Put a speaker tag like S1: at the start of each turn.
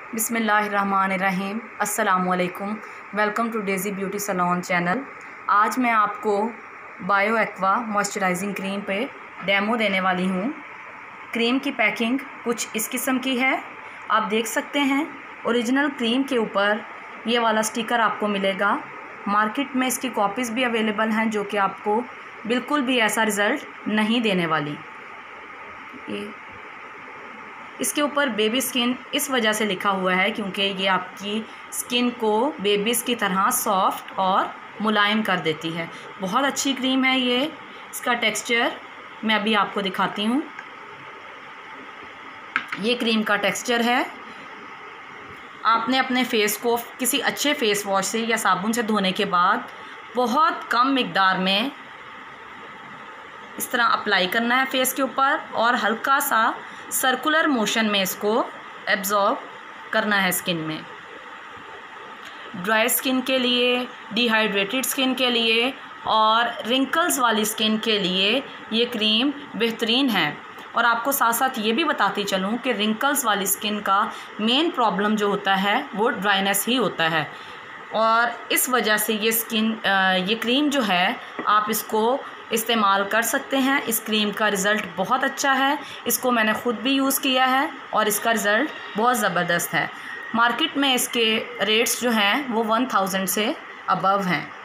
S1: बिस्मिल्लाहिर्रहमानिर्रहीम। अस्सलामुअलैकुम। Welcome to Daisy beauty salon channel. आज मैं आपको बायो एक्वा मॉइस्चराइजिंग क्रीम पे डेमो देने वाली हूँ। क्रीम की पैकिंग कुछ इस किस्म की है, आप देख सकते हैं। ओरिजिनल क्रीम के ऊपर ये वाला स्टिकर आपको मिलेगा। मार्केट में इसकी कॉपीज़ भी अवेलेबल हैं जो कि आपको बिल्कुल भी ऐसा रिज़ल्ट नहीं देने वाली। इसके ऊपर बेबी स्किन इस वजह से लिखा हुआ है क्योंकि ये आपकी स्किन को बेबीज़ की तरह सॉफ्ट और मुलायम कर देती है। बहुत अच्छी क्रीम है ये। इसका टेक्सचर मैं अभी आपको दिखाती हूँ। ये क्रीम का टेक्सचर है। आपने अपने फेस को किसी अच्छे फेस वॉश से या साबुन से धोने के बाद बहुत कम मिकदार में इस तरह अप्लाई करना है फेस के ऊपर और हल्का सा सर्कुलर मोशन में इसको एब्जॉर्ब करना है स्किन में। ड्राई स्किन के लिए, डिहाइड्रेटेड स्किन के लिए और रिंकल्स वाली स्किन के लिए ये क्रीम बेहतरीन है। और आपको साथ साथ ये भी बताती चलूँ कि रिंकल्स वाली स्किन का मेन प्रॉब्लम जो होता है वो ड्राइनेस ही होता है। और इस वजह से ये क्रीम जो है आप इसको इस्तेमाल कर सकते हैं। इस क्रीम का रिज़ल्ट बहुत अच्छा है। इसको मैंने ख़ुद भी यूज़ किया है और इसका रिज़ल्ट बहुत ज़बरदस्त है। मार्केट में इसके रेट्स जो हैं वो 1000 से अबव हैं।